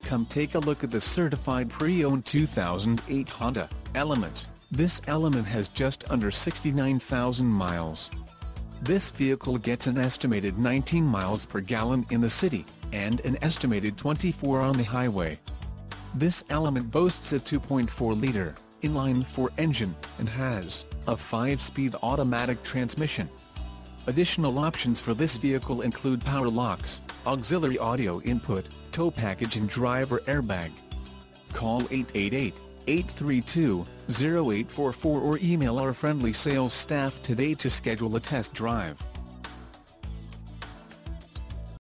Come take a look at the certified pre-owned 2008 Honda Element. This Element has just under 69,000 miles. This vehicle gets an estimated 19 miles per gallon in the city, and an estimated 24 on the highway. This Element boasts a 2.4-liter inline-4 engine, and has a 5-speed automatic transmission. Additional options for this vehicle include power locks, auxiliary audio input, tow package and driver airbag. Call 888-832-0844 or email our friendly sales staff today to schedule a test drive.